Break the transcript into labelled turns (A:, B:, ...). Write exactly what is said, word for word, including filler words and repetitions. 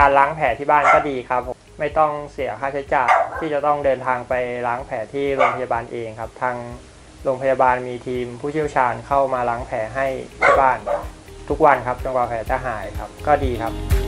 A: การล้างแผลที่บ้านก็ดีครับไม่ต้องเสียค่าใช้จ่ายที่จะต้องเดินทางไปล้างแผลที่โรงพยาบาลเองครับทางโรงพยาบาลมีทีมผู้เชี่ยวชาญเข้ามาล้างแผลให้ที่บ้านทุกวันครับจนกว่าแผลจะหายครับก็ดีครับ